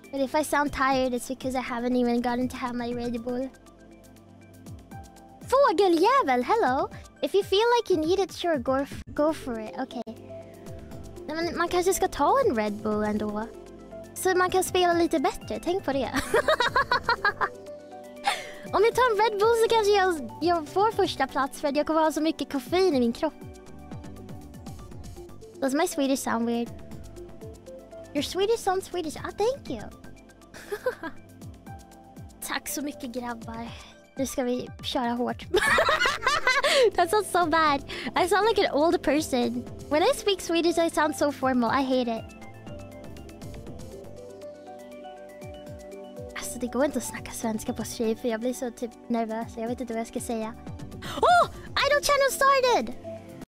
But if I sound tired, it's because I haven't even gotten to have my Red Bull. Fågeljävel, hello! If you feel like you need it, sure, go for it. Okay. Men man kanske ska ta en Red Bull ändå. Så man kan spela lite bättre, tänk på det. Om jag tar en Red Bull så kanske jag får första plats för att jag kommer ha så mycket koffein i min kropp. Does my Swedish sound weird? Your Swedish sounds Swedish. Ah, thank you. Tack så mycket grabbar. Nu ska vi köra hårt. That sounds so bad. I sound like an old person. When I speak Swedish I sound so formal. I hate it. Alltså det går inte att snacka svenska på stream för jag blir så typ nervös. Jag vet inte vad jag ska säga. Oh! Idol channel started!